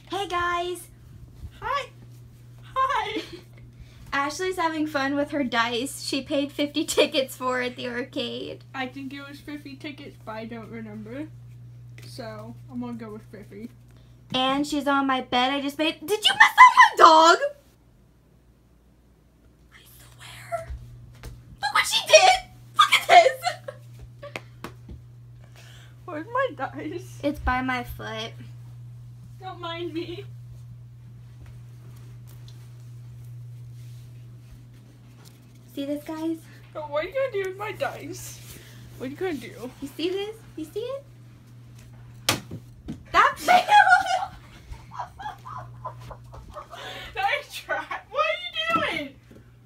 Hey guys! Hi! Hi! Ashley's having fun with her dice. She paid 50 tickets for at the arcade. I think it was 50 tickets, but I don't remember. So, I'm gonna go with 50. And she's on my bed. I just made. Did you mess up my dog? I swear. Look what she did! Look at this! Where's my dice? It's by my foot. Don't mind me. See this, guys? Oh, what are you gonna do with my dice? What are you gonna do? You see this? You see it? That's it! Nice try. What are you doing?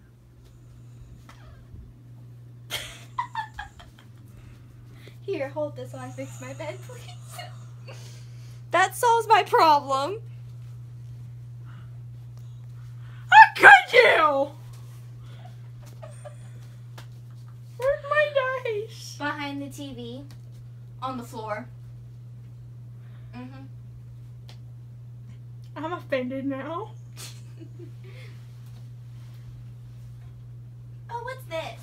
Here, hold this while I fix my bed, please. That solves my problem. How could you? Where's my dice? Behind the TV. On the floor. I'm offended now. Oh, what's this?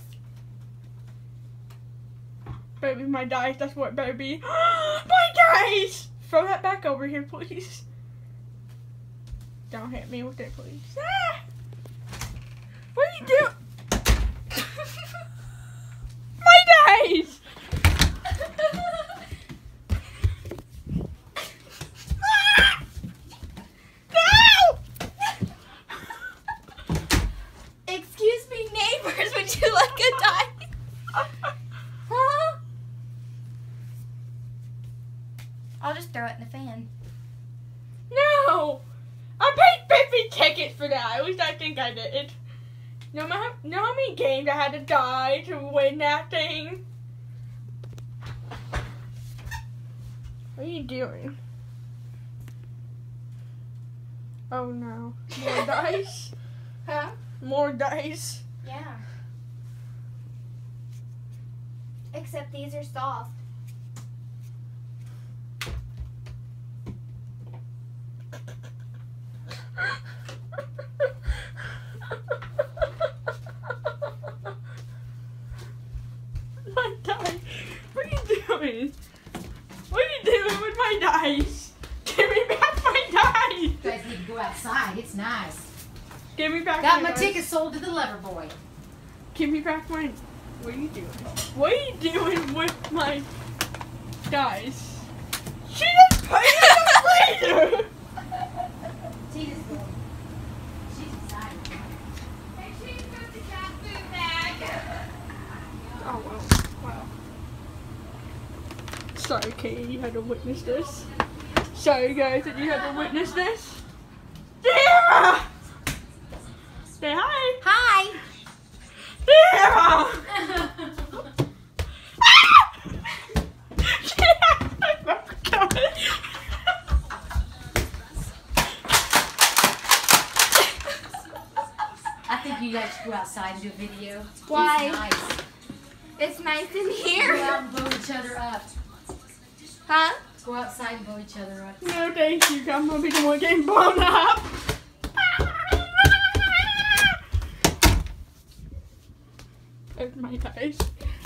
Baby, my dice. That's what, baby. My dice! Throw that back over here, please. Don't hit me with it, please. Ah! What are you doing? My dice! Ah! No! Excuse me, neighbors, would you like a dice? Huh? I'll just throw it in the fan. No! I paid 50 tickets for that. At least I think I did. Know how many games I had to die to win that thing? What are you doing? Oh no. More dice? Huh? More dice? Yeah. Except these are soft. My dice. What are you doing? What are you doing with my dice? Give me back my dice. You guys need to go outside. It's nice. Give me back Got my my dice. ticket sold to the lover boy. Give me back my. What are you doing? What are you doing with my dice? She just put it in the freezer. Tina's going. She's excited. Make sure you put the cat food bag. Oh well. Wow. Sorry, Katie, you had to witness this. Sorry, guys, that you had to witness this. Sarah! Say hi. Hi. Sarah! I think you guys should go outside and do a video. Why? It's nice. It's nice in Go here. out and blow each other up. Huh? Go outside and blow each other up. No, thank you. I'm gonna be the one getting blown up. There's my dice.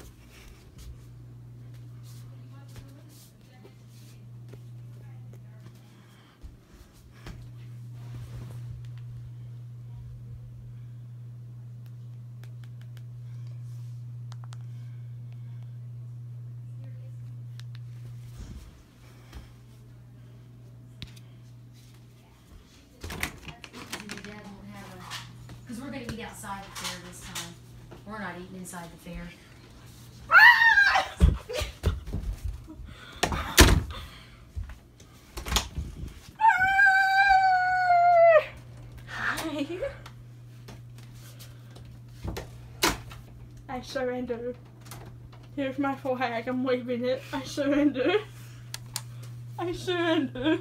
Because we're going to eat outside the fair this time. We're not eating inside the fair. Hi. I surrender. Here's my flag. I'm waving it. I surrender. I surrender.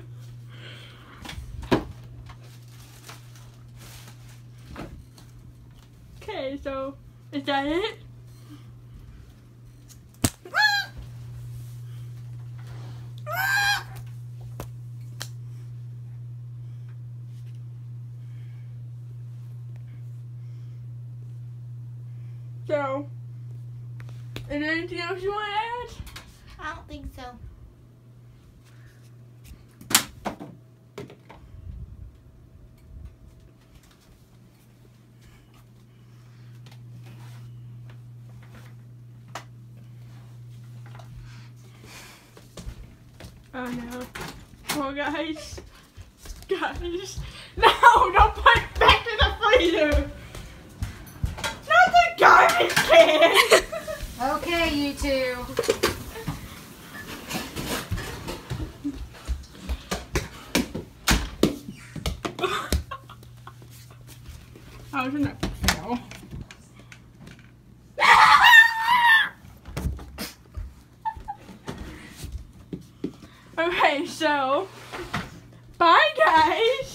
Okay, so is that it? So, is there anything else you want to add? I don't think so. Oh no. Oh guys. Guys. No, don't put it back in the freezer. Not the garbage can. Okay, you two. I was in that fail. Okay, so bye guys.